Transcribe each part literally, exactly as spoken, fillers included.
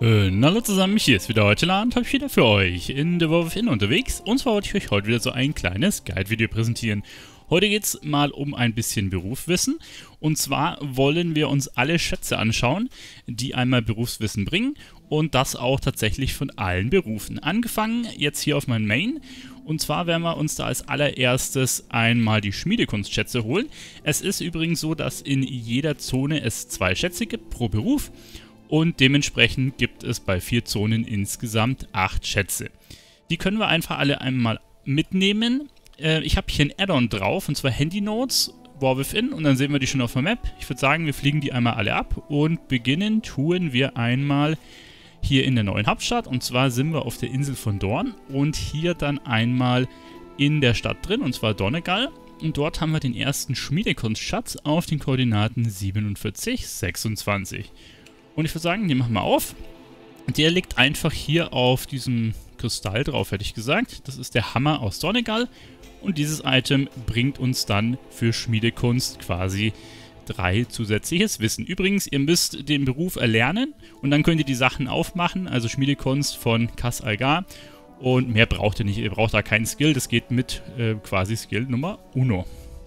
Äh, na hallo zusammen, hier ist wieder heute Land, habe ich wieder für euch in The War Within unterwegs. Und zwar wollte ich euch heute wieder so ein kleines Guide-Video präsentieren. Heute geht es mal um ein bisschen Berufswissen. Und zwar wollen wir uns alle Schätze anschauen, die einmal Berufswissen bringen. Und das auch tatsächlich von allen Berufen. Angefangen jetzt hier auf meinem Main. Und zwar werden wir uns da als allererstes einmal die Schmiedekunstschätze holen. Es ist übrigens so, dass in jeder Zone es zwei Schätze gibt pro Beruf. Und dementsprechend gibt es bei vier Zonen insgesamt acht Schätze. Die können wir einfach alle einmal mitnehmen. Äh, ich habe hier ein Add-on drauf, und zwar Handy Notes, War Within, und dann sehen wir die schon auf der Map. Ich würde sagen, wir fliegen die einmal alle ab und beginnen tun wir einmal hier in der neuen Hauptstadt. Und zwar sind wir auf der Insel von Dorn und hier dann einmal in der Stadt drin, und zwar Donegal. Und dort haben wir den ersten Schmiedekunstschatz auf den Koordinaten siebenundvierzig, sechsundzwanzig. Und ich würde sagen, den machen wir auf. Der liegt einfach hier auf diesem Kristall drauf, hätte ich gesagt. Das ist der Hammer aus Donegal. Und dieses Item bringt uns dann für Schmiedekunst quasi drei zusätzliches Wissen. Übrigens, ihr müsst den Beruf erlernen und dann könnt ihr die Sachen aufmachen. Also Schmiedekunst von Kas Algar. Und mehr braucht ihr nicht. Ihr braucht da keinen Skill. Das geht mit äh, quasi Skill Nummer Uno.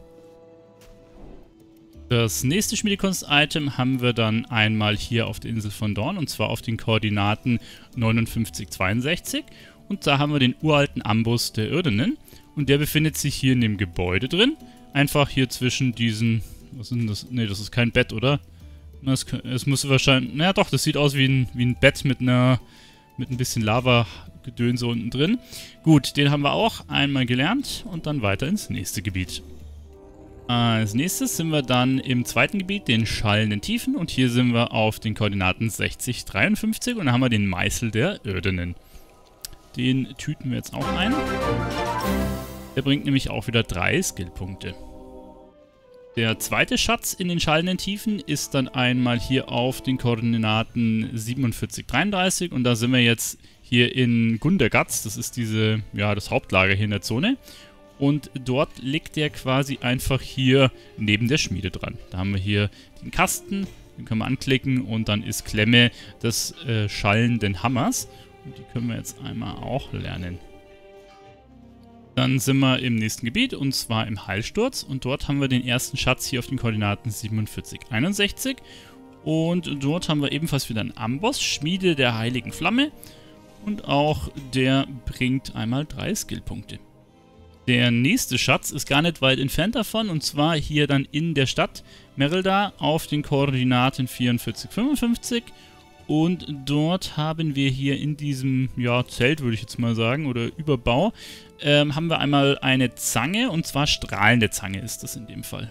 Das nächste Schmiedekunst-Item haben wir dann einmal hier auf der Insel von Dorn, und zwar auf den Koordinaten neunundfünfzig, zweiundsechzig. Und da haben wir den uralten Amboss der Irdenen. Und der befindet sich hier in dem Gebäude drin. Einfach hier zwischen diesen... Was ist denn das? Ne, das ist kein Bett, oder? Das, es muss wahrscheinlich... Naja doch, das sieht aus wie ein, wie ein Bett mit einer... mit ein bisschen Lava-Gedönse unten drin. Gut, den haben wir auch einmal gelernt und dann weiter ins nächste Gebiet. Als nächstes sind wir dann im zweiten Gebiet, den schallenden Tiefen, und hier sind wir auf den Koordinaten sechzig, dreiundfünfzig und dann haben wir den Meißel der Irdenen. Den tüten wir jetzt auch ein. Der bringt nämlich auch wieder drei Skillpunkte. Der zweite Schatz in den schallenden Tiefen ist dann einmal hier auf den Koordinaten siebenundvierzig, dreiunddreißig und da sind wir jetzt hier in Gundergatz, das ist diese, ja, das Hauptlager hier in der Zone. Und dort liegt der quasi einfach hier neben der Schmiede dran. Da haben wir hier den Kasten, den können wir anklicken und dann ist Klemme des äh, schallenden Hammers. Und die können wir jetzt einmal auch lernen. Dann sind wir im nächsten Gebiet, und zwar im Heilsturz. Und dort haben wir den ersten Schatz hier auf den Koordinaten siebenundvierzig, einundsechzig. Und dort haben wir ebenfalls wieder einen Amboss, Schmiede der heiligen Flamme. Und auch der bringt einmal drei Skillpunkte. Der nächste Schatz ist gar nicht weit entfernt davon, und zwar hier dann in der Stadt Merelda auf den Koordinaten vierundvierzig, fünfundfünfzig. Und dort haben wir hier in diesem, ja, Zelt, würde ich jetzt mal sagen, oder Überbau, ähm, haben wir einmal eine Zange, und zwar strahlende Zange ist das in dem Fall.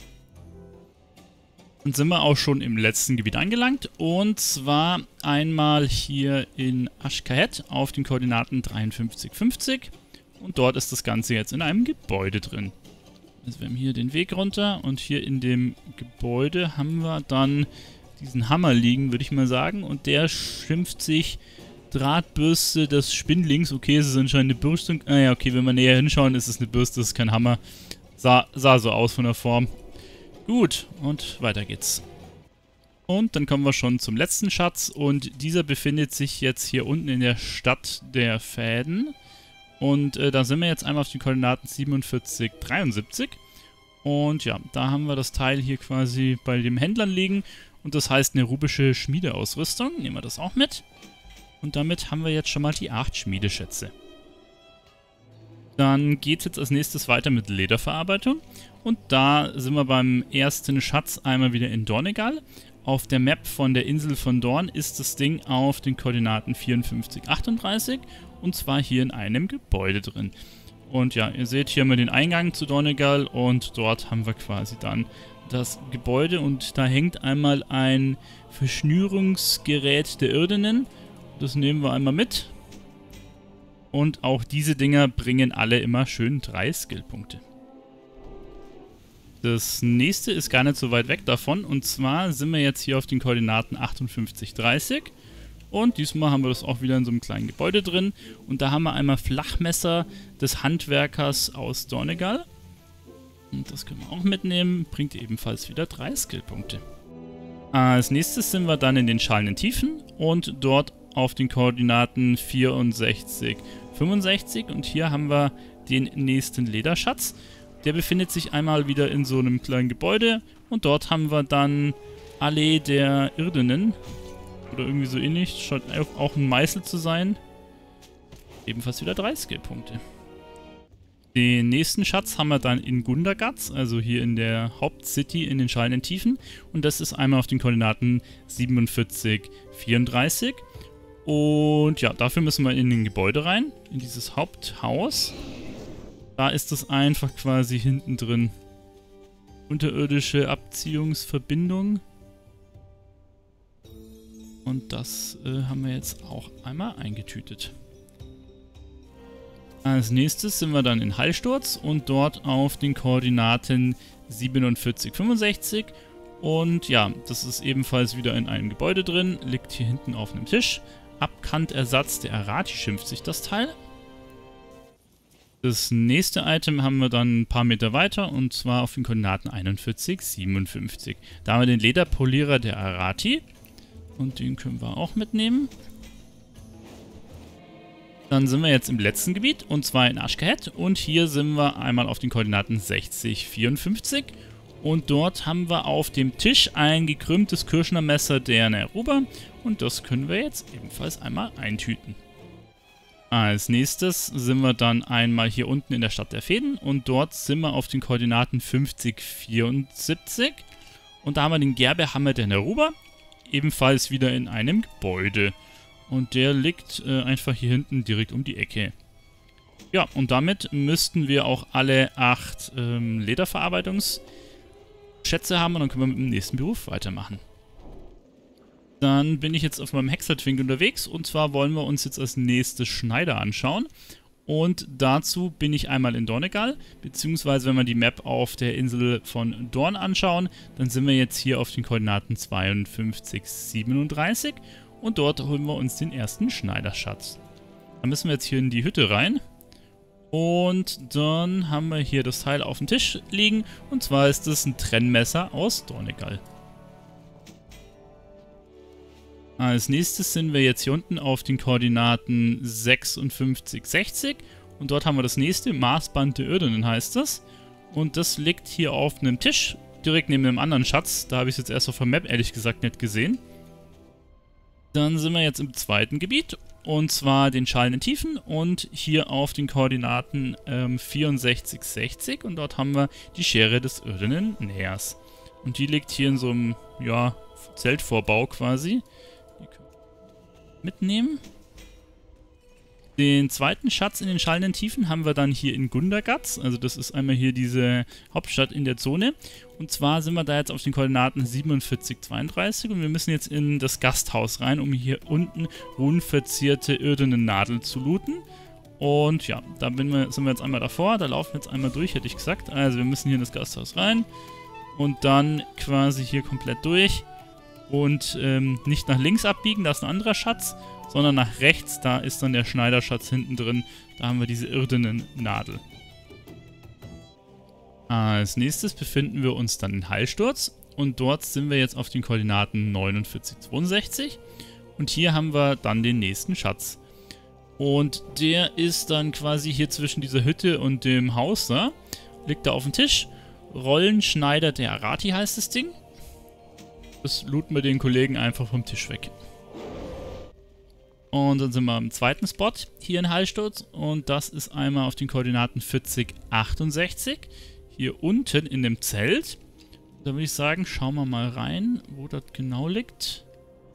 Dann sind wir auch schon im letzten Gebiet angelangt, und zwar einmal hier in Ashkahet auf den Koordinaten dreiundfünfzig, fünfzig. Und dort ist das Ganze jetzt in einem Gebäude drin. Also wir haben hier den Weg runter, und hier in dem Gebäude haben wir dann diesen Hammer liegen, würde ich mal sagen. Und der schimpft sich Drahtbürste des Spindlings. Okay, es ist anscheinend eine Bürste. Ah ja, okay, wenn wir näher hinschauen, ist es eine Bürste, das ist kein Hammer. Sah, sah so aus von der Form. Gut, und weiter geht's. Und dann kommen wir schon zum letzten Schatz. Und dieser befindet sich jetzt hier unten in der Stadt der Fäden. Und äh, da sind wir jetzt einmal auf den Koordinaten siebenundvierzig, dreiundsiebzig. Und ja, da haben wir das Teil hier quasi bei dem Händlern liegen. Und das heißt eine rubische Schmiedeausrüstung. Nehmen wir das auch mit. Und damit haben wir jetzt schon mal die acht Schmiedeschätze. Dann geht es jetzt als nächstes weiter mit Lederverarbeitung. Und da sind wir beim ersten Schatz einmal wieder in Donegal. Auf der Map von der Insel von Dorn ist das Ding auf den Koordinaten vierundfünfzig, achtunddreißig. Und zwar hier in einem Gebäude drin. Und ja, ihr seht hier mal den Eingang zu Donegal, und dort haben wir quasi dann das Gebäude, und da hängt einmal ein Verschnürungsgerät der Irdenen. Das nehmen wir einmal mit. Und auch diese Dinger bringen alle immer schön drei Skillpunkte. Das nächste ist gar nicht so weit weg davon, und zwar sind wir jetzt hier auf den Koordinaten achtundfünfzig, dreißig. Und diesmal haben wir das auch wieder in so einem kleinen Gebäude drin. Und da haben wir einmal Flachmesser des Handwerkers aus Donegal. Und das können wir auch mitnehmen. Bringt ebenfalls wieder drei Skillpunkte. Als nächstes sind wir dann in den schallenden Tiefen und dort auf den Koordinaten vierundsechzig, fünfundsechzig. Und hier haben wir den nächsten Lederschatz. Der befindet sich einmal wieder in so einem kleinen Gebäude und dort haben wir dann Allee der Irdenen. Oder irgendwie so ähnlich. Scheint auch ein Meißel zu sein. Ebenfalls wieder drei Skillpunkte. Den nächsten Schatz haben wir dann in Gundagatz, also hier in der Hauptcity in den schallenden Tiefen. Und das ist einmal auf den Koordinaten siebenundvierzig, vierunddreißig. Und ja, dafür müssen wir in ein Gebäude rein, in dieses Haupthaus. Da ist das einfach quasi hinten drin. Unterirdische Abziehungsverbindung. Und das äh, haben wir jetzt auch einmal eingetütet. Als nächstes sind wir dann in Hallsturz und dort auf den Koordinaten siebenundvierzig, fünfundsechzig. Und ja, das ist ebenfalls wieder in einem Gebäude drin, liegt hier hinten auf einem Tisch. Abkantersatz der Arati schimpft sich das Teil. Das nächste Item haben wir dann ein paar Meter weiter und zwar auf den Koordinaten einundvierzig, siebenundfünfzig. Da haben wir den Lederpolierer der Arati und den können wir auch mitnehmen. Dann sind wir jetzt im letzten Gebiet und zwar in Ashkahet und hier sind wir einmal auf den Koordinaten sechzig, vierundfünfzig und dort haben wir auf dem Tisch ein gekrümmtes Kirschnermesser der Neruba und das können wir jetzt ebenfalls einmal eintüten. Als nächstes sind wir dann einmal hier unten in der Stadt der Fäden und dort sind wir auf den Koordinaten fünfzig, vierundsiebzig und da haben wir den Gerbehammer der Neruba, ebenfalls wieder in einem Gebäude. Und der liegt äh, einfach hier hinten direkt um die Ecke. Ja, und damit müssten wir auch alle acht ähm, Lederverarbeitungsschätze haben und dann können wir mit dem nächsten Beruf weitermachen. Dann bin ich jetzt auf meinem Hexertwink unterwegs und zwar wollen wir uns jetzt als nächstes Schneider anschauen. Und dazu bin ich einmal in Donegal, beziehungsweise wenn wir die Map auf der Insel von Dorn anschauen, dann sind wir jetzt hier auf den Koordinaten zweiundfünfzig, siebenunddreißig. Und dort holen wir uns den ersten Schneiderschatz. Dann müssen wir jetzt hier in die Hütte rein. Und dann haben wir hier das Teil auf dem Tisch liegen. Und zwar ist das ein Trennmesser aus Donegal. Als nächstes sind wir jetzt hier unten auf den Koordinaten sechsundfünfzig, sechzig. Und dort haben wir das nächste, Maßband der Irdenen heißt das. Und das liegt hier auf einem Tisch, direkt neben einem anderen Schatz. Da habe ich es jetzt erst auf der Map ehrlich gesagt nicht gesehen. Dann sind wir jetzt im zweiten Gebiet, und zwar den schallenden Tiefen und hier auf den Koordinaten ähm, vierundsechzig, sechzig und dort haben wir die Schere des Irdenen Nähers. Und die liegt hier in so einem, ja, Zeltvorbau quasi. Die können wir mitnehmen. Den zweiten Schatz in den schallenden Tiefen haben wir dann hier in Gundagatz, also das ist einmal hier diese Hauptstadt in der Zone. Und zwar sind wir da jetzt auf den Koordinaten siebenundvierzig, zweiunddreißig und wir müssen jetzt in das Gasthaus rein, um hier unten runenverzierte irdene Nadeln zu looten. Und ja, da bin wir, sind wir jetzt einmal davor, da laufen wir jetzt einmal durch, hätte ich gesagt. Also wir müssen hier in das Gasthaus rein und dann quasi hier komplett durch und ähm, nicht nach links abbiegen, da ist ein anderer Schatz, sondern nach rechts, da ist dann der Schneiderschatz hinten drin. Da haben wir diese irdenen Nadel. Als nächstes befinden wir uns dann in Hallsturz. Und dort sind wir jetzt auf den Koordinaten neunundvierzig, zweiundsechzig. Und hier haben wir dann den nächsten Schatz. Und der ist dann quasi hier zwischen dieser Hütte und dem Haus da. Liegt da auf dem Tisch. Rollenschneider der Arati heißt das Ding. Das looten wir den Kollegen einfach vom Tisch weg. Und dann sind wir am zweiten Spot hier in Hallsturz und das ist einmal auf den Koordinaten vierzig, achtundsechzig. Hier unten in dem Zelt. Da würde ich sagen, schauen wir mal rein, wo das genau liegt.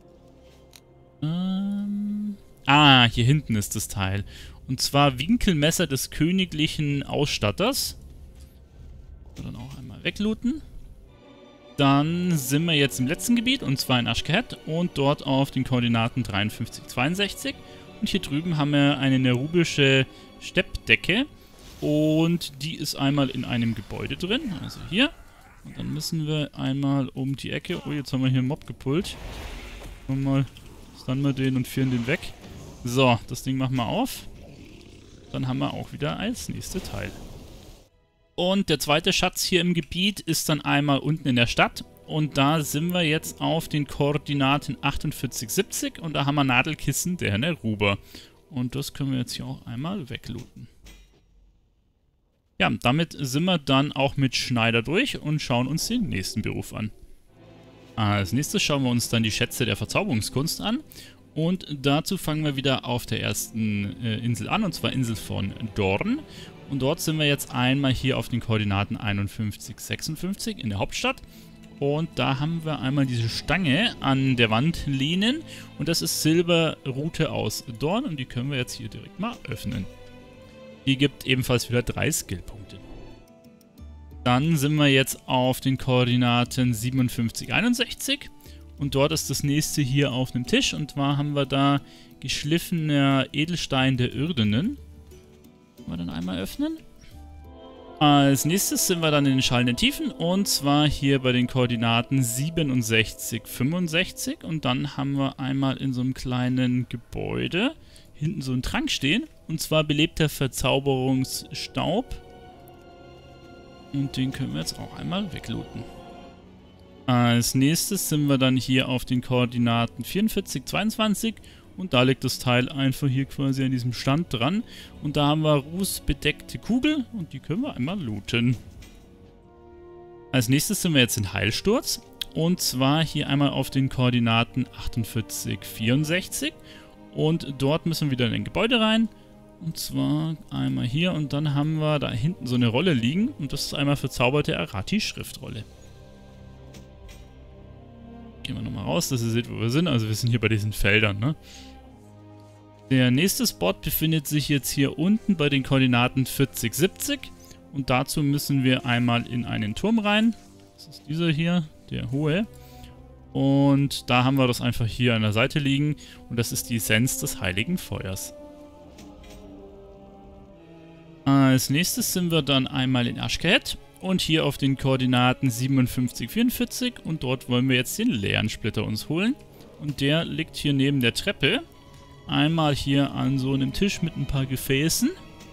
Ähm ah, hier hinten ist das Teil. Und zwar Winkelmesser des königlichen Ausstatters. Dann auch einmal weglooten. Dann sind wir jetzt im letzten Gebiet, und zwar in Ashkahet und dort auf den Koordinaten dreiundfünfzig, zweiundsechzig. Und hier drüben haben wir eine nerubische Steppdecke und die ist einmal in einem Gebäude drin, also hier. Und dann müssen wir einmal um die Ecke, oh jetzt haben wir hier einen Mob gepullt. Und mal stunnen wir den und führen den weg. So, das Ding machen wir auf. Dann haben wir auch wieder als nächste Teil. Und der zweite Schatz hier im Gebiet ist dann einmal unten in der Stadt Und da sind wir jetzt auf den Koordinaten achtundvierzig siebzig und da haben wir Nadelkissen der Neruber. Und das können wir jetzt hier auch einmal weglooten. Ja, damit sind wir dann auch mit Schneider durch und schauen uns den nächsten Beruf an. Als nächstes schauen wir uns dann die Schätze der Verzauberungskunst an. Und dazu fangen wir wieder auf der ersten äh, Insel an, und zwar Insel von Dorn. Und dort sind wir jetzt einmal hier auf den Koordinaten einundfünfzig sechsundfünfzig in der Hauptstadt. Und da haben wir einmal diese Stange an der Wand lehnen. Und das ist Silberrute aus Dorn. Und die können wir jetzt hier direkt mal öffnen. Die gibt ebenfalls wieder drei Skillpunkte. Dann sind wir jetzt auf den Koordinaten siebenundfünfzig einundsechzig. Und dort ist das nächste hier auf dem Tisch. Und zwar haben wir da geschliffener Edelstein der Irdenen. Können wir dann einmal öffnen. Als nächstes sind wir dann in den schallenden Tiefen, und zwar hier bei den Koordinaten siebenundsechzig fünfundsechzig, und dann haben wir einmal in so einem kleinen Gebäude hinten so einen Trank stehen, und zwar belebter Verzauberungsstaub, und den können wir jetzt auch einmal weglooten. Als nächstes sind wir dann hier auf den Koordinaten vierundvierzig zweiundzwanzig, und da liegt das Teil einfach hier quasi an diesem Stand dran. Und da haben wir rußbedeckte Kugel und die können wir einmal looten. Als nächstes sind wir jetzt in Heilsturz. Und zwar hier einmal auf den Koordinaten achtundvierzig vierundsechzig. Und dort müssen wir wieder in ein Gebäude rein. Und zwar einmal hier, und dann haben wir da hinten so eine Rolle liegen. Und das ist einmal verzauberte Arati-Schriftrolle. Gehen wir nochmal raus, dass ihr seht, wo wir sind. Also wir sind hier bei diesen Feldern, ne? Der nächste Spot befindet sich jetzt hier unten bei den Koordinaten vierzig siebzig. Und dazu müssen wir einmal in einen Turm rein. Das ist dieser hier, der hohe. Und da haben wir das einfach hier an der Seite liegen. Und das ist die Essenz des heiligen Feuers. Als nächstes sind wir dann einmal in Ashkahet. Und hier auf den Koordinaten siebenundfünfzig vierundvierzig. Und dort wollen wir jetzt den leeren Splitter uns holen. Und der liegt hier neben der Treppe. Einmal hier an so einem Tisch mit ein paar Gefäßen.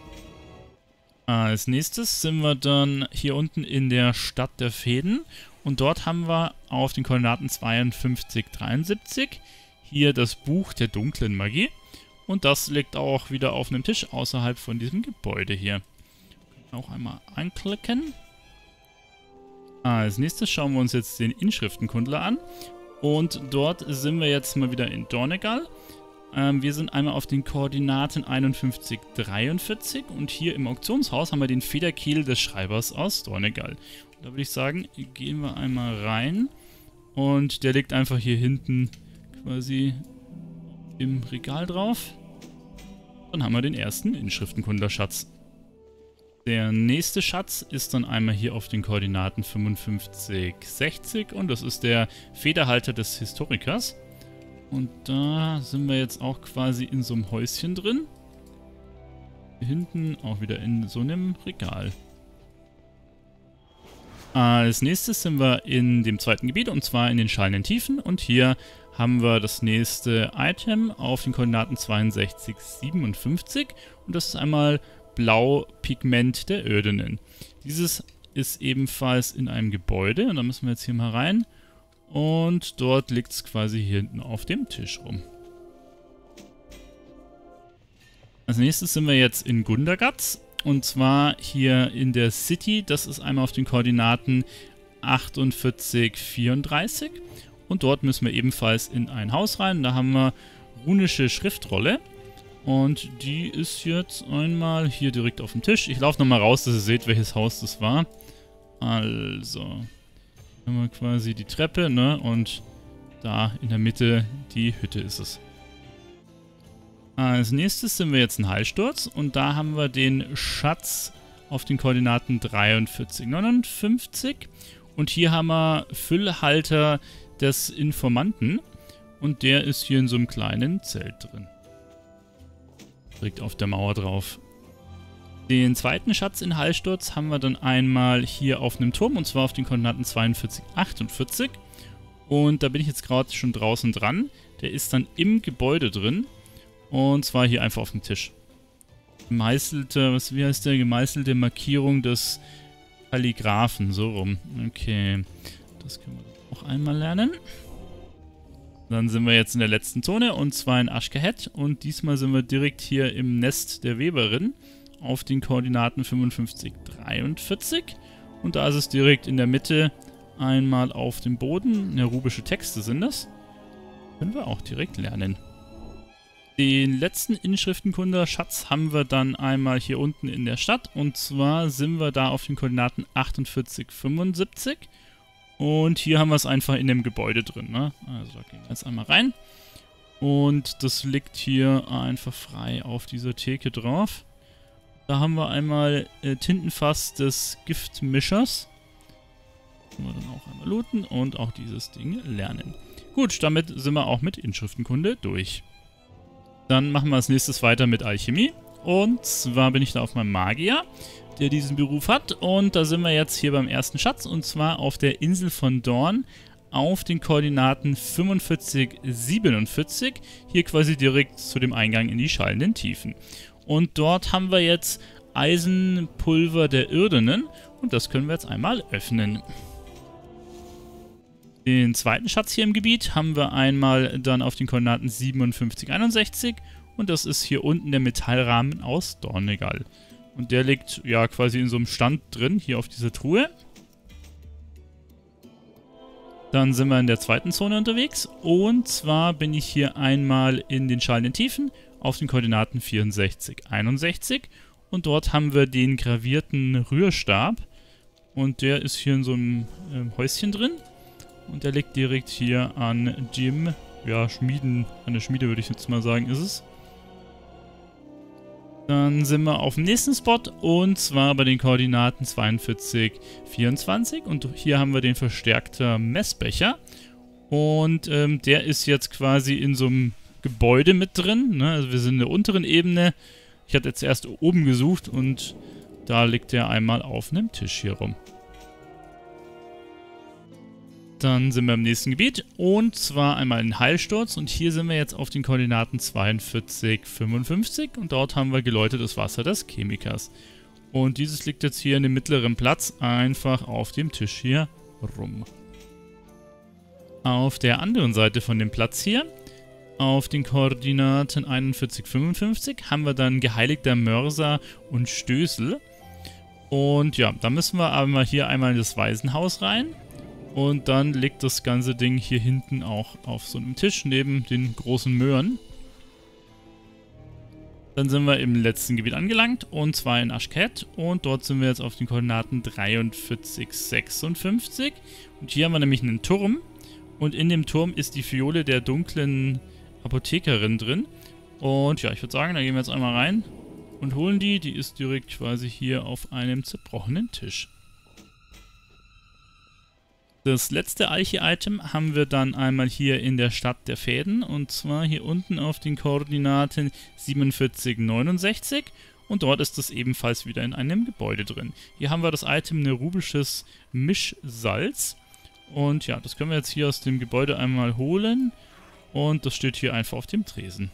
Als nächstes sind wir dann hier unten in der Stadt der Fäden. Und dort haben wir auf den Koordinaten zweiundfünfzig dreiundsiebzig hier das Buch der dunklen Magie. Und das liegt auch wieder auf einem Tisch außerhalb von diesem Gebäude hier. Auch einmal anklicken. Als nächstes schauen wir uns jetzt den Inschriftenkundler an. Und dort sind wir jetzt mal wieder in Dornegal. Ähm, wir sind einmal auf den Koordinaten einundfünfzig dreiundvierzig und hier im Auktionshaus haben wir den Federkiel des Schreibers aus Dornegal. Und da würde ich sagen, gehen wir einmal rein. Und der liegt einfach hier hinten quasi im Regal drauf. Dann haben wir den ersten Inschriftenkundlerschatz. Der nächste Schatz ist dann einmal hier auf den Koordinaten fünfundfünfzig sechzig und das ist der Federhalter des Historikers. Und da sind wir jetzt auch quasi in so einem Häuschen drin. Hier hinten auch wieder in so einem Regal. Als nächstes sind wir in dem zweiten Gebiet, und zwar in den schallenden Tiefen. Und hier haben wir das nächste Item auf den Koordinaten zweiundsechzig siebenundfünfzig. Und das ist einmal Blaupigment der Irdenen. Dieses ist ebenfalls in einem Gebäude. Und da müssen wir jetzt hier mal rein. Und dort liegt es quasi hier hinten auf dem Tisch rum. Als nächstes sind wir jetzt in Gundagatz. Und zwar hier in der City. Das ist einmal auf den Koordinaten achtundvierzig vierunddreißig. Und dort müssen wir ebenfalls in ein Haus rein. Da haben wir runische Schriftrolle. Und die ist jetzt einmal hier direkt auf dem Tisch. Ich laufe nochmal raus, dass ihr seht, welches Haus das war. Also, hier haben wir quasi die Treppe, ne? Und da in der Mitte die Hütte ist es. Als nächstes sind wir jetzt in Heilsturz. Und da haben wir den Schatz auf den Koordinaten dreiundvierzig neunundfünfzig. Und hier haben wir Füllhalter des Informanten. Und der ist hier in so einem kleinen Zelt drin. Direkt auf der Mauer drauf. Den zweiten Schatz in Heilsturz haben wir dann einmal hier auf einem Turm, und zwar auf den Koordinaten zweiundvierzig achtundvierzig. Und da bin ich jetzt gerade schon draußen dran. Der ist dann im Gebäude drin. Und zwar hier einfach auf dem Tisch. Gemeißelte, was, wie heißt der? Gemeißelte Markierung des Kalligraphen, so rum. Okay, das können wir Auch einmal lernen. Dann sind wir jetzt in der letzten Zone und zwar in Ashkahet und diesmal sind wir direkt hier im Nest der Weberin auf den Koordinaten fünfundfünfzig, dreiundvierzig und da ist es direkt in der Mitte einmal auf dem Boden. Nerubische Texte sind das. Können wir auch direkt lernen. Den letzten Inschriftenkunde-Schatz haben wir dann einmal hier unten in der Stadt und zwar sind wir da auf den Koordinaten achtundvierzig, fünfundsiebzig. Und hier haben wir es einfach in dem Gebäude drin, ne? Also da gehen wir jetzt einmal rein. Und das liegt hier einfach frei auf dieser Theke drauf. Da haben wir einmal äh, Tintenfass des Giftmischers. Können wir dann auch einmal looten und auch dieses Ding lernen. Gut, damit sind wir auch mit Inschriftenkunde durch. Dann machen wir als nächstes weiter mit Alchemie. Und zwar bin ich da auf meinem Magier, der diesen Beruf hat. Und da sind wir jetzt hier beim ersten Schatz. Und zwar auf der Insel von Dorn auf den Koordinaten fünfundvierzig, siebenundvierzig. Hier quasi direkt zu dem Eingang in die schallenden Tiefen. Und dort haben wir jetzt Eisenpulver der Irdenen. Und das können wir jetzt einmal öffnen. Den zweiten Schatz hier im Gebiet haben wir einmal dann auf den Koordinaten siebenundfünfzig, einundsechzig. Und das ist hier unten der Metallrahmen aus Dornegal. Und der liegt ja quasi in so einem Stand drin, hier auf dieser Truhe. Dann sind wir in der zweiten Zone unterwegs. Und zwar bin ich hier einmal in den schallenden Tiefen auf den Koordinaten vierundsechzig, einundsechzig. Und dort haben wir den gravierten Rührstab. Und der ist hier in so einem äh, Häuschen drin. Und der liegt direkt hier an Jim. Ja, Schmieden. An der Schmiede würde ich jetzt mal sagen, ist es. Dann sind wir auf dem nächsten Spot und zwar bei den Koordinaten zweiundvierzig, vierundzwanzig und hier haben wir den verstärkter Messbecher und ähm, der ist jetzt quasi in so einem Gebäude mit drin, ne? Also wir sind in der unteren Ebene. Ich hatte jetzt erst oben gesucht und da liegt der einmal auf einem Tisch hier rum. Dann sind wir im nächsten Gebiet und zwar einmal in Heilsturz und hier sind wir jetzt auf den Koordinaten zweiundvierzig, fünfundfünfzig und dort haben wir geläutetes Wasser des Chemikers. Und dieses liegt jetzt hier in dem mittleren Platz einfach auf dem Tisch hier rum. Auf der anderen Seite von dem Platz hier, auf den Koordinaten einundvierzig, fünfundfünfzig, haben wir dann geheiligter Mörser und Stößel. Und ja, da müssen wir aber hier einmal in das Waisenhaus rein. Und dann liegt das ganze Ding hier hinten auch auf so einem Tisch neben den großen Möhren. Dann sind wir im letzten Gebiet angelangt und zwar in Ashkahet. Und dort sind wir jetzt auf den Koordinaten dreiundvierzig, sechsundfünfzig. Und hier haben wir nämlich einen Turm. Und in dem Turm ist die Fiole der dunklen Apothekerin drin. Und ja, ich würde sagen, da gehen wir jetzt einmal rein und holen die. Die ist direkt quasi hier auf einem zerbrochenen Tisch. Das letzte Alchi-Item haben wir dann einmal hier in der Stadt der Fäden und zwar hier unten auf den Koordinaten siebenundvierzig, neunundsechzig und dort ist das ebenfalls wieder in einem Gebäude drin. Hier haben wir das Item nerubisches Mischsalz und ja, das können wir jetzt hier aus dem Gebäude einmal holen und das steht hier einfach auf dem Tresen.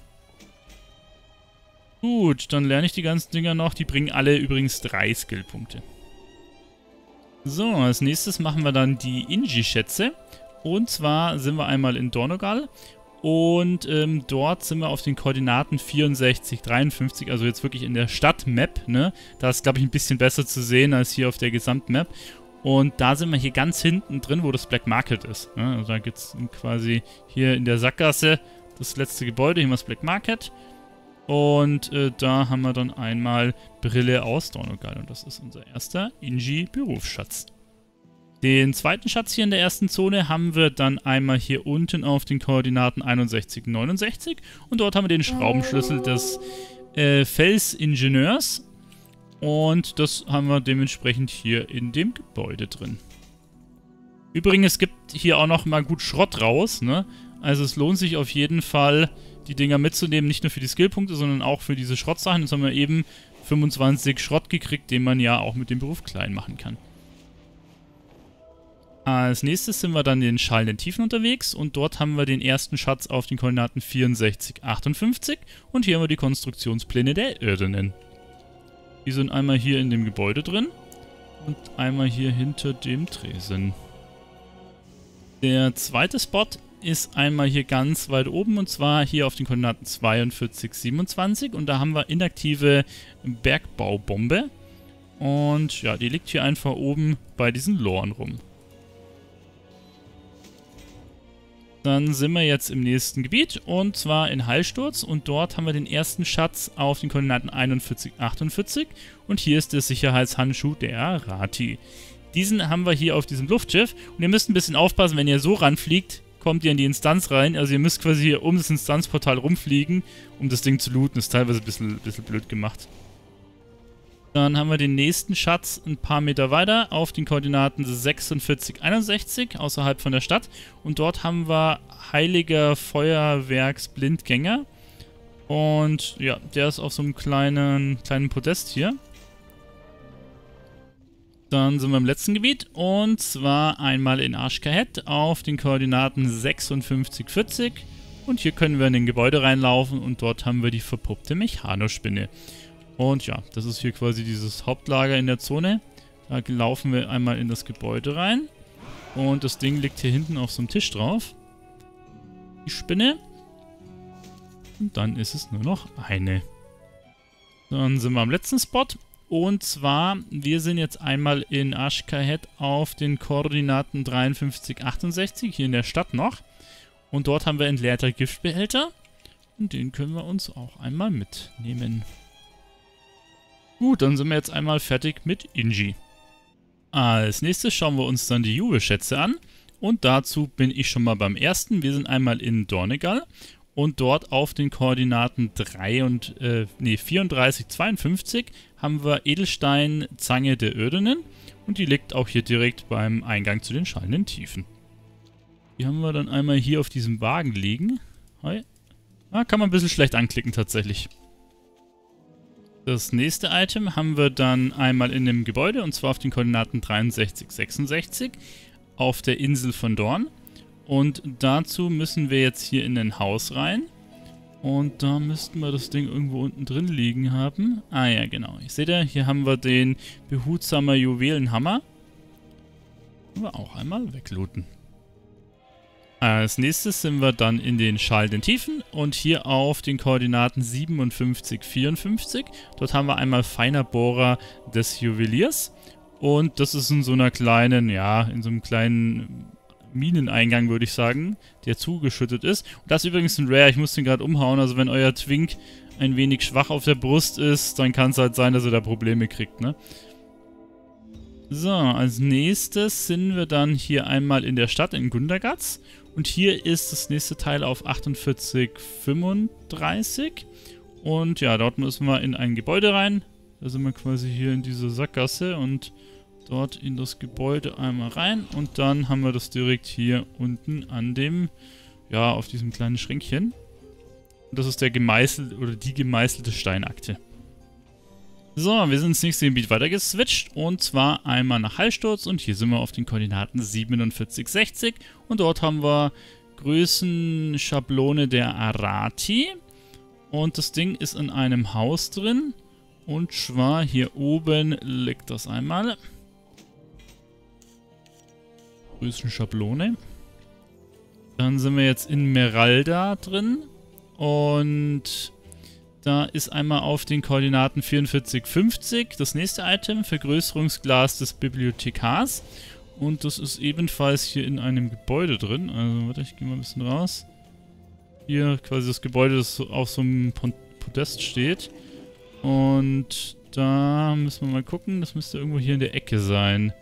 Gut, dann lerne ich die ganzen Dinger noch, die bringen alle übrigens drei Skillpunkte. So, als nächstes machen wir dann die Inji-Schätze. Und zwar sind wir einmal in Dornogal. Und ähm, dort sind wir auf den Koordinaten vierundsechzig, dreiundfünfzig, also jetzt wirklich in der Stadtmap, ne? Da ist, glaube ich, ein bisschen besser zu sehen als hier auf der Gesamtmap. Und da sind wir hier ganz hinten drin, wo das Black Market ist. Ne? Also da gibt es quasi hier in der Sackgasse das letzte Gebäude, hier haben wir das Black Market. Und äh, da haben wir dann einmal Brille aus Dornogal und das ist unser erster Inji-Berufsschatz. Den zweiten Schatz hier in der ersten Zone haben wir dann einmal hier unten auf den Koordinaten einundsechzig, neunundsechzig und dort haben wir den Schraubenschlüssel des äh, Felsingenieurs und das haben wir dementsprechend hier in dem Gebäude drin. Übrigens, es gibt hier auch noch mal gut Schrott raus, ne? Also es lohnt sich auf jeden Fall, die Dinger mitzunehmen, nicht nur für die Skillpunkte, sondern auch für diese Schrottsachen. Jetzt haben wir eben fünfundzwanzig Schrott gekriegt, den man ja auch mit dem Beruf klein machen kann. Als nächstes sind wir dann in den schallenden Tiefen unterwegs und dort haben wir den ersten Schatz auf den Koordinaten vierundsechzig, achtundfünfzig und hier haben wir die Konstruktionspläne der Irdenen. Die sind einmal hier in dem Gebäude drin und einmal hier hinter dem Tresen. Der zweite Spot ist einmal hier ganz weit oben und zwar hier auf den Koordinaten zweiundvierzig, siebenundzwanzig und da haben wir inaktive Bergbaubombe und ja, die liegt hier einfach oben bei diesen Loren rum. Dann sind wir jetzt im nächsten Gebiet und zwar in Heilsturz und dort haben wir den ersten Schatz auf den Koordinaten einundvierzig, achtundvierzig und hier ist der Sicherheitshandschuh der Arati. Diesen haben wir hier auf diesem Luftschiff und ihr müsst ein bisschen aufpassen, wenn ihr so ranfliegt, kommt ihr in die Instanz rein. Also ihr müsst quasi hier um das Instanzportal rumfliegen, um das Ding zu looten. Das ist teilweise ein bisschen, bisschen blöd gemacht. Dann haben wir den nächsten Schatz ein paar Meter weiter auf den Koordinaten sechsundvierzig, einundsechzig außerhalb von der Stadt. Und dort haben wir Heiliger Feuerwerksblindgänger. Und ja, der ist auf so einem kleinen, kleinen Podest hier. Dann sind wir im letzten Gebiet und zwar einmal in Ashkahet auf den Koordinaten sechsundfünfzig, vierzig. Und hier können wir in den Gebäude reinlaufen und dort haben wir die verpuppte Mechanospinne. Und ja, das ist hier quasi dieses Hauptlager in der Zone. Da laufen wir einmal in das Gebäude rein. Und das Ding liegt hier hinten auf so einem Tisch drauf. Die Spinne. Und dann ist es nur noch eine. Dann sind wir am letzten Spot. Und zwar, wir sind jetzt einmal in Ashkahet auf den Koordinaten dreiundfünfzig, achtundsechzig, hier in der Stadt noch. Und dort haben wir entleerter Giftbehälter. Und den können wir uns auch einmal mitnehmen. Gut, dann sind wir jetzt einmal fertig mit Inji. Als nächstes schauen wir uns dann die Jubelschätze an. Und dazu bin ich schon mal beim ersten. Wir sind einmal in Dornegal. Und dort auf den Koordinaten drei und, äh, nee, vierunddreißig, zweiundfünfzig haben wir Edelstein Zange der Irdenen. Und die liegt auch hier direkt beim Eingang zu den schallenden Tiefen. Die haben wir dann einmal hier auf diesem Wagen liegen. Hi. Ah, kann man ein bisschen schlecht anklicken tatsächlich. Das nächste Item haben wir dann einmal in dem Gebäude und zwar auf den Koordinaten dreiundsechzig, sechsundsechzig auf der Insel von Dorn. Und dazu müssen wir jetzt hier in ein Haus rein. Und da müssten wir das Ding irgendwo unten drin liegen haben. Ah ja, genau. Ich sehe da, hier haben wir den behutsamer Juwelenhammer. Können wir auch einmal weglooten. Als nächstes sind wir dann in den schallenden Tiefen und hier auf den Koordinaten siebenundfünfzig, vierundfünfzig. Dort haben wir einmal feiner Bohrer des Juweliers und das ist in so einer kleinen, ja, in so einem kleinen Mineneingang, würde ich sagen, der zugeschüttet ist. Und das ist übrigens ein Rare, ich muss den gerade umhauen, also wenn euer Twink ein wenig schwach auf der Brust ist, dann kann es halt sein, dass er da Probleme kriegt, ne? So, als nächstes sind wir dann hier einmal in der Stadt in Gundagatz. Und hier ist das nächste Teil auf achtundvierzig, fünfunddreißig. Und ja, dort müssen wir in ein Gebäude rein. Da sind wir quasi hier in dieser Sackgasse und dort in das Gebäude einmal rein. Und dann haben wir das direkt hier unten an dem, ja, auf diesem kleinen Schränkchen. Und das ist der gemeißelte oder die gemeißelte Steinakte. So, wir sind ins nächste Gebiet weiter geswitcht und zwar einmal nach Heilsturz und hier sind wir auf den Koordinaten siebenundvierzig, sechzig und dort haben wir Größenschablone der Arati und das Ding ist in einem Haus drin und zwar hier oben liegt das einmal. Größenschablone. Dann sind wir jetzt in Meralda drin und da ist einmal auf den Koordinaten vierundvierzig, fünfzig das nächste Item, Vergrößerungsglas des Bibliothekars. Und das ist ebenfalls hier in einem Gebäude drin. Also, warte, ich gehe mal ein bisschen raus. Hier quasi das Gebäude, das auf so einem Podest steht. Und da müssen wir mal gucken. Das müsste irgendwo hier in der Ecke sein.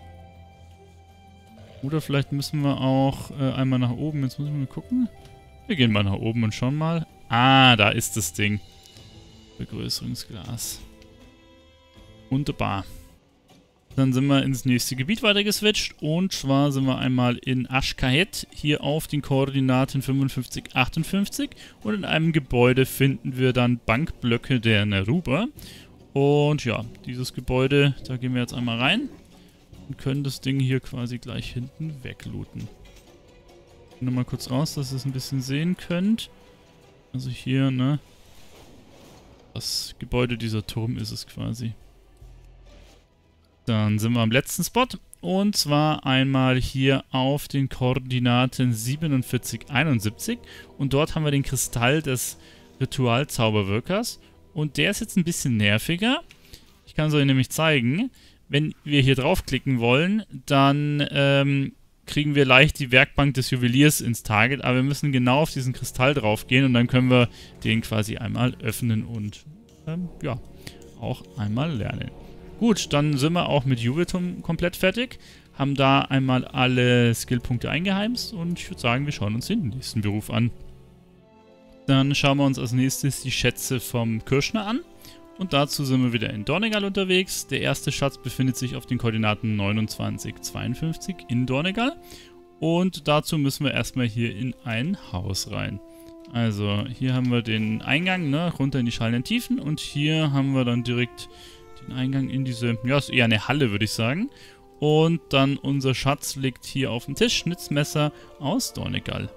Oder vielleicht müssen wir auch äh, einmal nach oben. Jetzt muss ich mal gucken. Wir gehen mal nach oben und schauen mal. Ah, da ist das Ding. Vergrößerungsglas. Wunderbar. Dann sind wir ins nächste Gebiet weiter geswitcht. Und zwar sind wir einmal in Ashkahet. Hier auf den Koordinaten fünfundfünfzig, achtundfünfzig. Und in einem Gebäude finden wir dann Bankblöcke der Neruba. Und ja, dieses Gebäude, da gehen wir jetzt einmal rein. Und können das Ding hier quasi gleich hinten weglooten. Nochmal kurz raus, dass ihr es ein bisschen sehen könnt. Also hier, ne? Das Gebäude, dieser Turm ist es quasi. Dann sind wir am letzten Spot. Und zwar einmal hier auf den Koordinaten siebenundvierzig, einundsiebzig. Und dort haben wir den Kristall des Ritualzauberwirkers. Und der ist jetzt ein bisschen nerviger. Ich kann es euch nämlich zeigen. Wenn wir hier draufklicken wollen, dann ähm, kriegen wir leicht die Werkbank des Juweliers ins Target. Aber wir müssen genau auf diesen Kristall drauf gehen und dann können wir den quasi einmal öffnen und ähm, ja, auch einmal lernen. Gut, dann sind wir auch mit Juwelturm komplett fertig. Haben da einmal alle Skillpunkte eingeheimst und ich würde sagen, wir schauen uns den nächsten Beruf an. Dann schauen wir uns als nächstes die Schätze vom Kirschner an. Und dazu sind wir wieder in Dornegal unterwegs. Der erste Schatz befindet sich auf den Koordinaten neunundzwanzig, zweiundfünfzig in Dornegal. Und dazu müssen wir erstmal hier in ein Haus rein. Also hier haben wir den Eingang, ne, runter in die schallenden Tiefen. Und hier haben wir dann direkt den Eingang in diese, ja, ist eher eine Halle, würde ich sagen. Und dann unser Schatz liegt hier auf dem Tisch, Schnitzmesser aus Dornegal.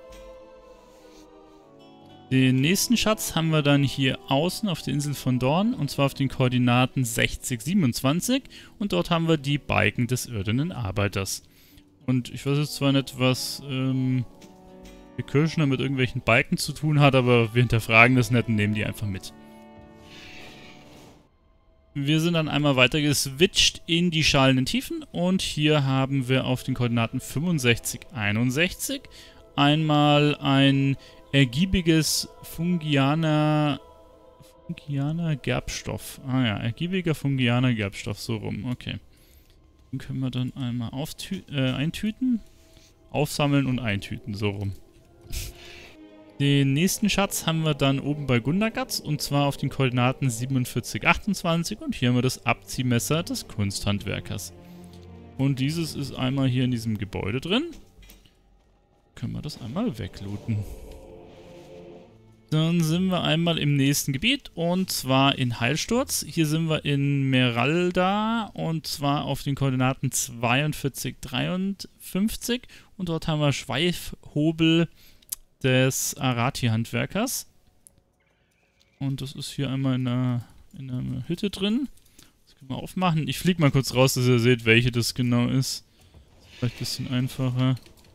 Den nächsten Schatz haben wir dann hier außen auf der Insel von Dorn, und zwar auf den Koordinaten sechzig, siebenundzwanzig. Und dort haben wir die Balken des irdenen Arbeiters. Und ich weiß jetzt zwar nicht, was ähm, der Kirschner mit irgendwelchen Balken zu tun hat, aber wir hinterfragen das nicht und nehmen die einfach mit. Wir sind dann einmal weiter geswitcht in die schallenden Tiefen und hier haben wir auf den Koordinaten fünfundsechzig, einundsechzig einmal ein ergiebiges Fungianer, Fungianer Gerbstoff. Ah ja, ergiebiger Fungianer Gerbstoff, so rum, okay. Den können wir dann einmal äh, eintüten, aufsammeln und eintüten, so rum. Den nächsten Schatz haben wir dann oben bei Gundagatz und zwar auf den Koordinaten siebenundvierzig, achtundzwanzig und hier haben wir das Abziehmesser des Kunsthandwerkers. Und dieses ist einmal hier in diesem Gebäude drin. Können wir das einmal weglooten. Dann sind wir einmal im nächsten Gebiet und zwar in Heilsturz. Hier sind wir in Meralda und zwar auf den Koordinaten zweiundvierzig, dreiundfünfzig und dort haben wir Schweifhobel des Arati-Handwerkers. Und das ist hier einmal in einer, in einer Hütte drin. Das können wir aufmachen. Ich fliege mal kurz raus, dass ihr seht, welche das genau ist. Das ist vielleicht ein bisschen einfacher.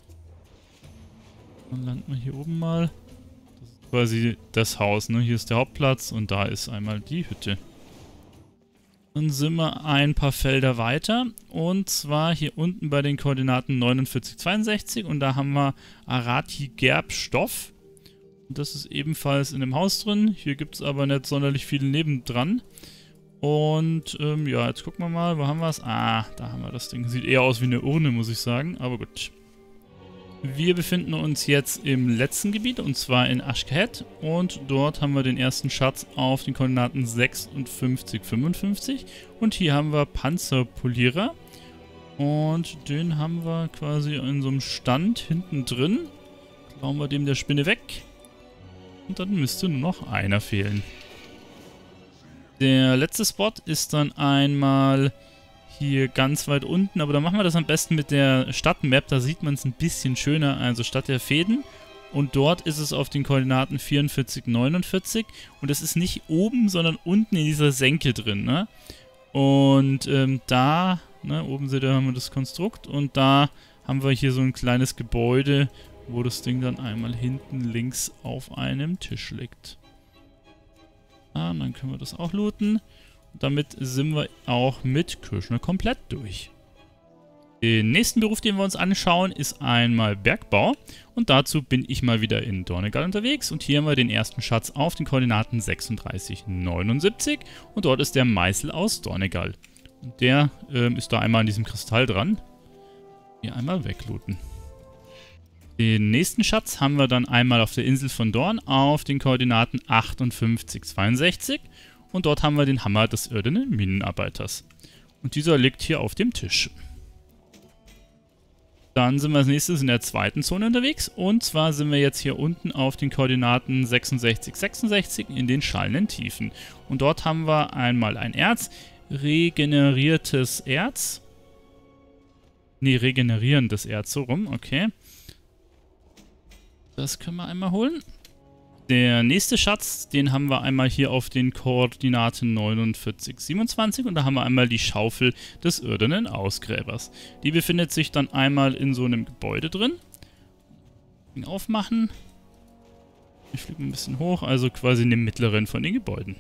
Dann landen wir hier oben mal. Das ist quasi das Haus, ne? Hier ist der Hauptplatz und da ist einmal die Hütte. Dann sind wir ein paar Felder weiter und zwar hier unten bei den Koordinaten neunundvierzig, zweiundsechzig und da haben wir Arati Gerbstoff. Und das ist ebenfalls in dem Haus drin. Hier gibt es aber nicht sonderlich viel nebendran. Und ähm, ja, jetzt gucken wir mal, wo haben wir es? Ah, da haben wir das Ding. Sieht eher aus wie eine Urne, muss ich sagen, aber gut. Wir befinden uns jetzt im letzten Gebiet und zwar in Ashkahet und dort haben wir den ersten Schatz auf den Koordinaten sechsundfünfzig, fünfundfünfzig und hier haben wir Panzerpolierer und den haben wir quasi in so einem Stand hinten drin. Klauen wir dem der Spinne weg und dann müsste nur noch einer fehlen. Der letzte Spot ist dann einmal hier ganz weit unten, aber da machen wir das am besten mit der Stadtmap, da sieht man es ein bisschen schöner, also Stadt der Fäden. Und dort ist es auf den Koordinaten vierundvierzig, neunundvierzig und es ist nicht oben, sondern unten in dieser Senke drin, ne? Und ähm, da, ne, oben seht ihr, haben wir das Konstrukt und da haben wir hier so ein kleines Gebäude, wo das Ding dann einmal hinten links auf einem Tisch liegt. Ah, und dann können wir das auch looten. Damit sind wir auch mit Kirschner komplett durch. Den nächsten Beruf, den wir uns anschauen, ist einmal Bergbau. Und dazu bin ich mal wieder in Dornegal unterwegs. Und hier haben wir den ersten Schatz auf den Koordinaten sechsunddreißig, neunundsiebzig. Und dort ist der Meißel aus Dornegal. Und der ähm, ist da einmal an diesem Kristall dran. Hier einmal weglooten. Den nächsten Schatz haben wir dann einmal auf der Insel von Dorn auf den Koordinaten achtundfünfzig, zweiundsechzig. Und dort haben wir den Hammer des irdenen Minenarbeiters. Und dieser liegt hier auf dem Tisch. Dann sind wir als nächstes in der zweiten Zone unterwegs. Und zwar sind wir jetzt hier unten auf den Koordinaten sechsundsechzig, sechsundsechzig in den schallenden Tiefen. Und dort haben wir einmal ein Erz, regeneriertes Erz. Ne, regenerierendes Erz, so rum, okay. Das können wir einmal holen. Der nächste Schatz, den haben wir einmal hier auf den Koordinaten neunundvierzig, siebenundzwanzig und da haben wir einmal die Schaufel des irdenen Ausgräbers. Die befindet sich dann einmal in so einem Gebäude drin. Den aufmachen. Ich fliege ein bisschen hoch, also quasi in dem mittleren von den Gebäuden.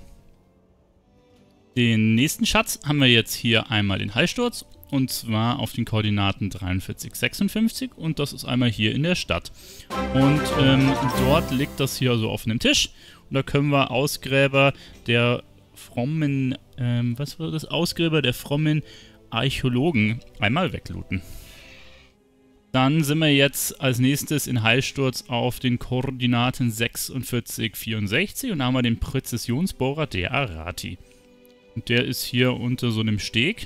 Den nächsten Schatz haben wir jetzt hier einmal den Hallsturz. Und zwar auf den Koordinaten dreiundvierzig, sechsundfünfzig und das ist einmal hier in der Stadt. Und ähm, dort liegt das hier so auf einem Tisch und da können wir Ausgräber der frommen, ähm, was war das? Ausgräber der frommen Archäologen einmal weglooten. Dann sind wir jetzt als nächstes in Hallsturz auf den Koordinaten sechsundvierzig, vierundsechzig und da haben wir den Präzisionsbohrer der Arati. Und der ist hier unter so einem Steg.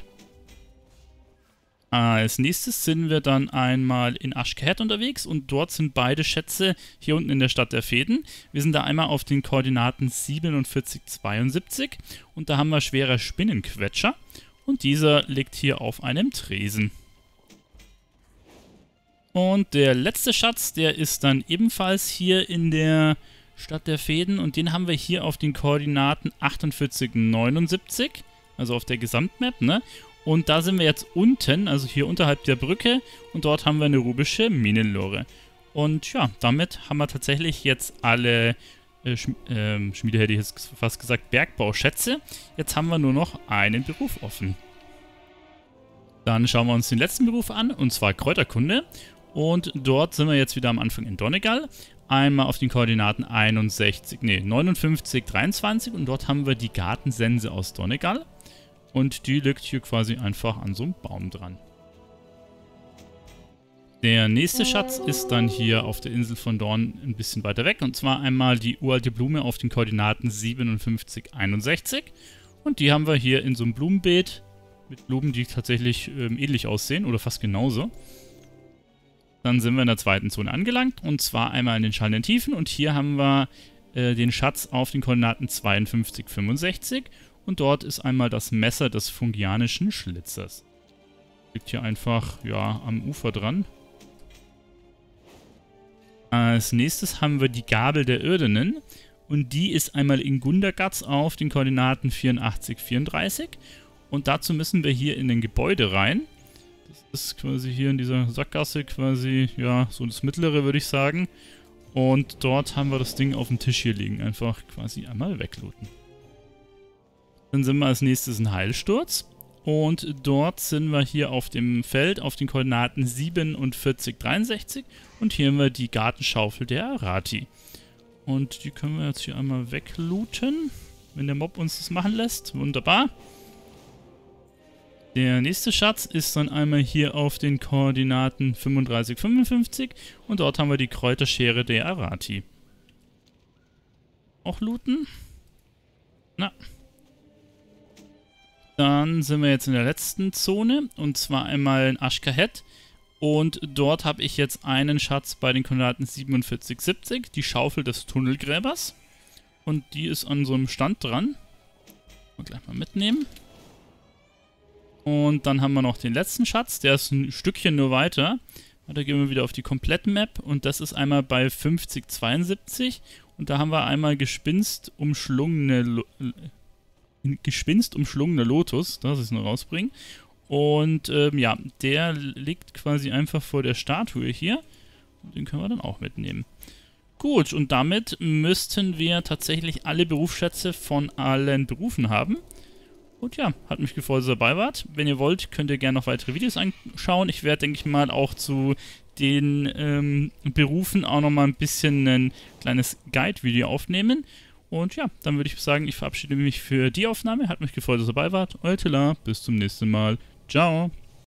Als nächstes sind wir dann einmal in Ashkahet unterwegs und dort sind beide Schätze hier unten in der Stadt der Feen. Wir sind da einmal auf den Koordinaten siebenundvierzig, zweiundsiebzig und da haben wir schwerer Spinnenquetscher und dieser liegt hier auf einem Tresen. Und der letzte Schatz, der ist dann ebenfalls hier in der Stadt der Feen und den haben wir hier auf den Koordinaten achtundvierzig, neunundsiebzig, also auf der Gesamtmap, ne? Und da sind wir jetzt unten, also hier unterhalb der Brücke und dort haben wir eine rubische Minenlore. Und ja, damit haben wir tatsächlich jetzt alle äh, Schm äh, Schmiede, hätte ich jetzt fast gesagt, Bergbauschätze. Jetzt haben wir nur noch einen Beruf offen. Dann schauen wir uns den letzten Beruf an, und zwar Kräuterkunde. Und dort sind wir jetzt wieder am Anfang in Donegal. Einmal auf den Koordinaten einundsechzig, nee, neunundfünfzig, dreiundzwanzig und dort haben wir die Gartensense aus Donegal. Und die liegt hier quasi einfach an so einem Baum dran. Der nächste Schatz ist dann hier auf der Insel von Dorn ein bisschen weiter weg. Und zwar einmal die uralte Blume auf den Koordinaten siebenundfünfzig, einundsechzig. Und die haben wir hier in so einem Blumenbeet mit Blumen, die tatsächlich ähm, ähnlich aussehen oder fast genauso. Dann sind wir in der zweiten Zone angelangt. Und zwar einmal in den schallenden Tiefen. Und hier haben wir äh, den Schatz auf den Koordinaten zweiundfünfzig, fünfundsechzig. Und dort ist einmal das Messer des fungianischen Schlitzers. Liegt hier einfach, ja, am Ufer dran. Als nächstes haben wir die Gabel der Irdenen. Und die ist einmal in Gundergatz auf den Koordinaten vierundachtzig, vierunddreißig. Und dazu müssen wir hier in ein Gebäude rein. Das ist quasi hier in dieser Sackgasse quasi, ja, so das mittlere, würde ich sagen. Und dort haben wir das Ding auf dem Tisch hier liegen. Einfach quasi einmal weglooten. Dann sind wir als nächstes in Heilsturz und dort sind wir hier auf dem Feld auf den Koordinaten siebenundvierzig, dreiundsechzig und hier haben wir die Gartenschaufel der Arati. Und die können wir jetzt hier einmal weglooten, wenn der Mob uns das machen lässt. Wunderbar. Der nächste Schatz ist dann einmal hier auf den Koordinaten fünfunddreißig, fünfundfünfzig und dort haben wir die Kräuterschere der Arati. Auch looten? Na. Dann sind wir jetzt in der letzten Zone und zwar einmal in Ashkahet und dort habe ich jetzt einen Schatz bei den Koordinaten siebenundvierzig, siebzig, die Schaufel des Tunnelgräbers und die ist an so einem Stand dran. Mal gleich mal mitnehmen. Und dann haben wir noch den letzten Schatz, der ist ein Stückchen nur weiter. Da gehen wir wieder auf die komplette Map und das ist einmal bei fünfzig, zweiundsiebzig und da haben wir einmal Gespinst umschlungene Lo Gespinst umschlungene Lotus, das ist nur rausbringen. Und ähm, ja, der liegt quasi einfach vor der Statue hier. Und den können wir dann auch mitnehmen. Gut, und damit müssten wir tatsächlich alle Berufsschätze von allen Berufen haben. Und ja, hat mich gefreut, dass ihr dabei wart. Wenn ihr wollt, könnt ihr gerne noch weitere Videos anschauen. Ich werde, denke ich mal, auch zu den ähm, Berufen auch nochmal ein bisschen ein kleines Guide-Video aufnehmen. Und ja, dann würde ich sagen, ich verabschiede mich für die Aufnahme. Hat mich gefreut, dass ihr dabei wart. Euer Tilla, bis zum nächsten Mal. Ciao.